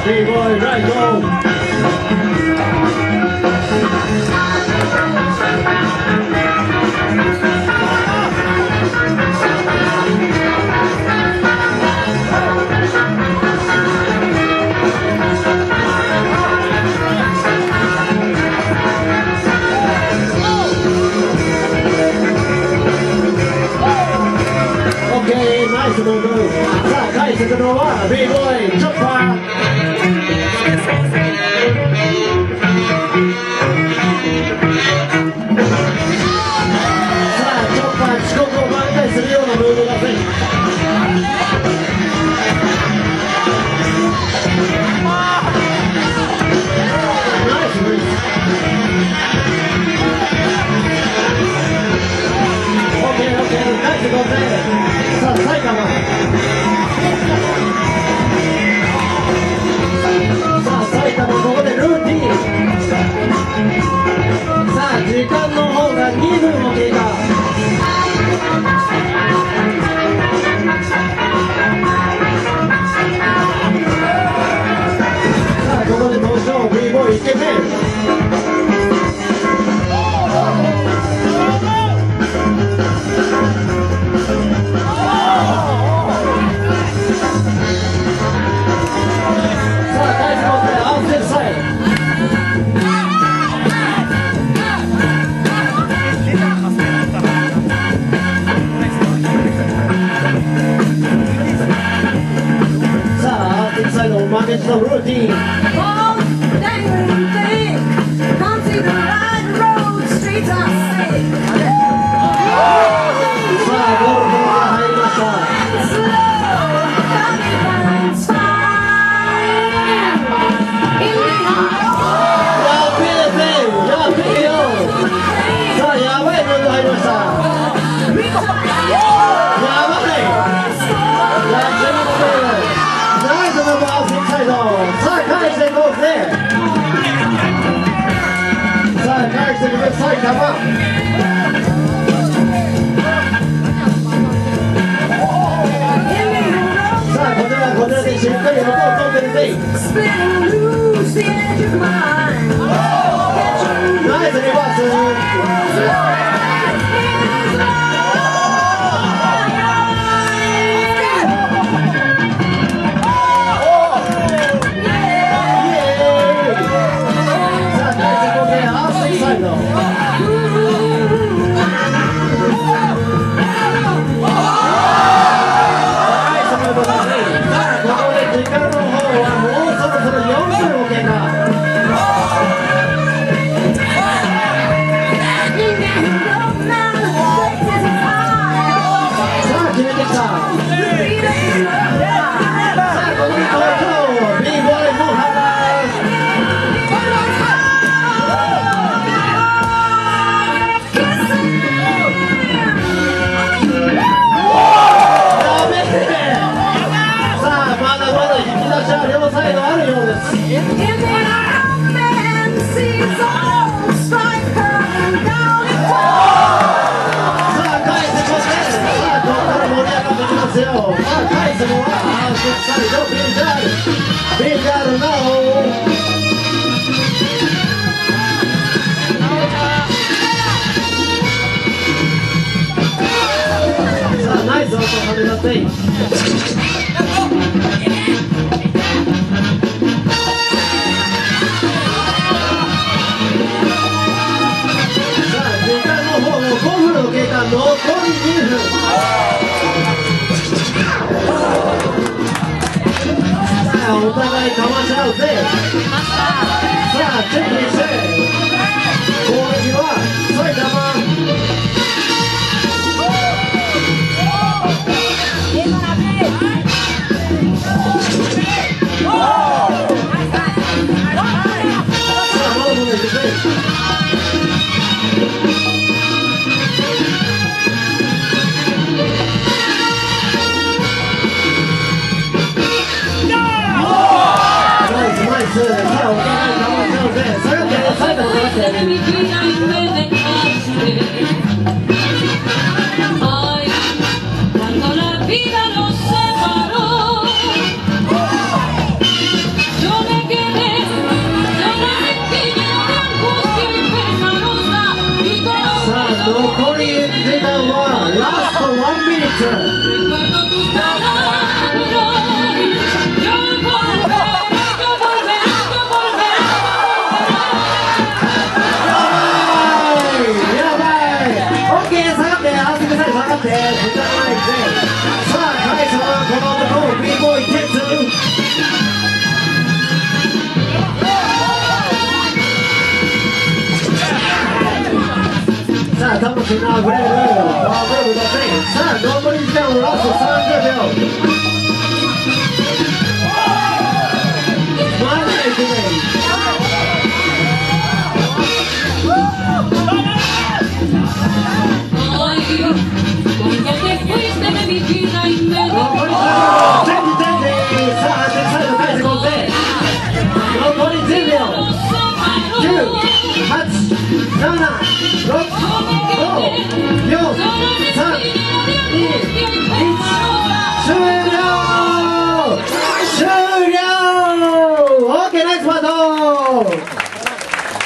B-boy right go. Okay, nice move. さあ、返してくのは B-boy チョッパー。さあ、チョッパー遅刻を挽回するようなムーブがせん。ナイスブリッジ。OK、OK、ナイスゴール。さあ、埼玉。さあ、埼玉、ここでルーティン。さあ、時間の方が2分を経過。さあ、ここで登場、B-boy イケメン。It's the routine. Oh, dangling thick. Can't see the right road. Streets are sick. Slow, coming burns fine. In the heart. Yeah, Philippines. Yeah, Philippines. さあ、やばいこと入りました。やばい。ナイスのバースインサイド。さあ、返していこうぜ。さあ、返してくる埼玉。さあ、こちらはこちらでしっかり音を取ってるぜ。ナイスリバース。お互いかまし合うぜ。さあ、チェックして攻撃は埼玉。さあ、まだまだいくぜ。さあ、お互いかまし合うぜ。下がって、埼玉下がって。 Cuando la vida nos separó, yo さあ、魂のあふれるパワームーブだぜ。さあ、残り時間はラスト30秒。まだいけない。残りさあ、最後返してこうぜ。残り10秒。9